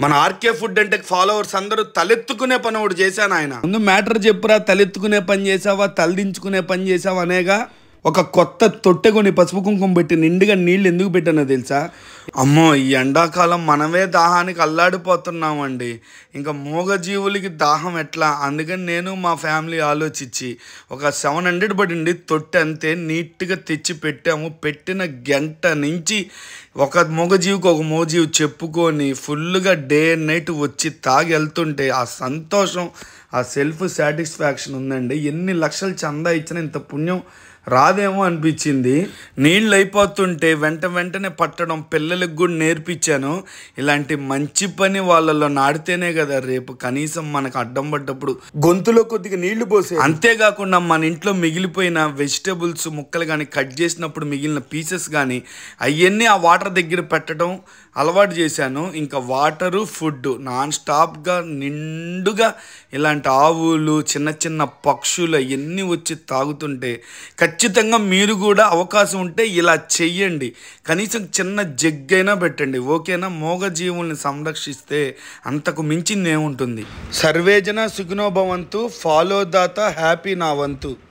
మన RK food అంటే followers అందరూ తలెత్తుకునే పని ఒకటి చేశాను ఆయన. ముందు మ్యాటర్ చెప్పురా, తలెత్తుకునే పని చేసావా, తలదించుకునే పని చేసావా అనేగా. ఒక కొత్త తొట్టె కొని పసుపు కుంకుమ పెట్టి నిండుగా నీళ్ళు ఎందుకు పెట్టానో తెలుసా? అమ్మో, ఈ ఎండాకాలం మనమే దాహానికి అల్లాడిపోతున్నామండి. ఇంకా మూగజీవులకి దాహం ఎట్లా? అందుకని నేను మా ఫ్యామిలీ ఆలోచించి ఒక 700 పడింది తొట్టె, అంతే నీట్గా తెచ్చి పెట్టాము. పెట్టిన గంట నుంచి ఒక మూగజీవికి ఒక మూగజీవి చెప్పుకొని ఫుల్గా డే అండ్ నైట్ వచ్చి తాగి వెళ్తుంటే ఆ సంతోషం, ఆ సెల్ఫ్ సాటిస్ఫాక్షన్ ఉందండి. ఎన్ని లక్షలు చందా ఇచ్చినా ఇంత పుణ్యం రాదేమో అనిపించింది. నీళ్ళు అయిపోతుంటే వెంటనే పట్టడం పిల్లలకు కూడా నేర్పించాను. ఇలాంటి మంచి పని వాళ్ళలో నాడితేనే కదా రేపు కనీసం మనకు అడ్డం పడ్డప్పుడు గొంతులో కొద్దిగా నీళ్లు పోసే. అంతేకాకుండా మన ఇంట్లో మిగిలిపోయిన వెజిటబుల్స్ ముక్కలు కానీ కట్ చేసినప్పుడు మిగిలిన పీసెస్ కానీ అవన్నీ ఆ వాటర్ దగ్గర పెట్టడం అలవాటు చేశాను. ఇంకా వాటరు ఫుడ్ నాన్ స్టాప్గా నిండుగా ఇలాంటి ఆవులు చిన్న చిన్న పక్షులు అవన్నీ వచ్చి తాగుతుంటే ఖచ్చితంగా మీరు కూడా అవకాశం ఉంటే ఇలా చెయ్యండి. కనీసం చిన్న జగ్గైనా పెట్టండి, ఓకేనా? మూగజీవుల్ని సంరక్షిస్తే అంతకు మించింది ఏముంటుంది. సర్వేజన సుఖినో భవంతు. ఫాలో దాత హ్యాపీ నా వంతు.